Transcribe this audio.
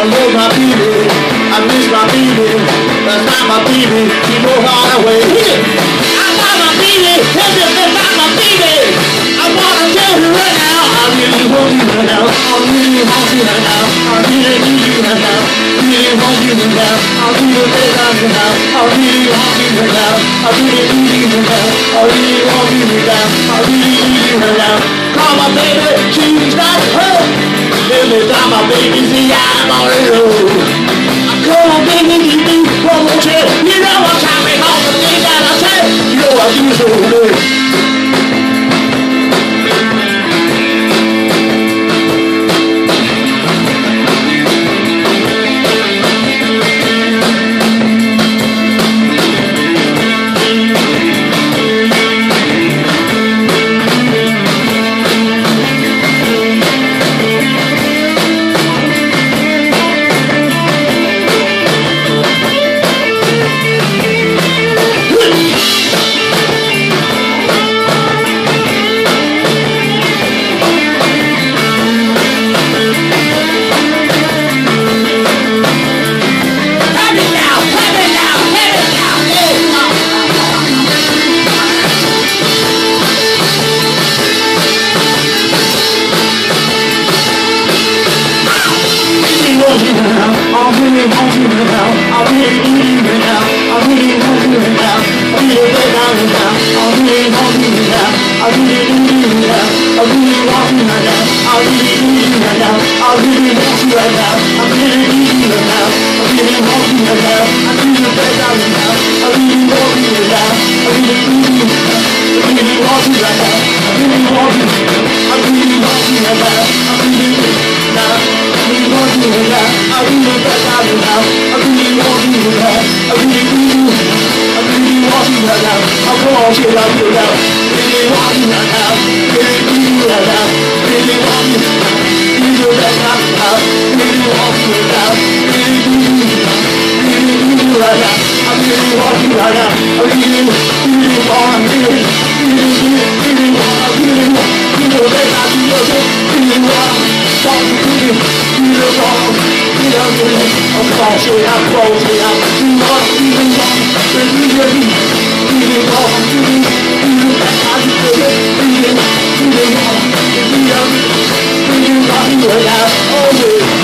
love my baby, I miss my baby. That's not my baby, she goes all the way. I love my baby, that's not my baby. I wanna tell you right now, I really want you right now. I really want you right now. I really need you right now. Really want you right now. I really love you now. I really want you right now. I really need you right now. I really want you right now. I really need you right now. Call my baby, she's not her. Every time my baby see I'm on the road. Come on baby, you do one more trip. You know I'm trying to all the things that I say. You know I do so good. I really want you right now. I really need you right now. I really want you right now. I really lay down right now. I really want you right now. I really need you right now. I really want you right now. I really need you right now. I really want you right now. I really need you right now. I really want you right now. I really lay down right now. I really want you right now. I really need you right now. I really want you right now. I really want you. I really want you right now. I really need you now. I really want you right now. I really lay down right now. I really want you right now. I really need you. I really want you right now. I want you right now. Really want you right now. Really need you right now. Really want you. Need you right now. Really want you right now. Really need you. Really need you right now. I really want you right now. I really want you. Really want. I really want. You know that I do your thing. Really want. Talk to you. Really want. You know that I'm crossing out, closing out. You want. Really want. Really want. You know that I do your thing. Really want. Really want. You know that. Really want you right now. Oh yeah.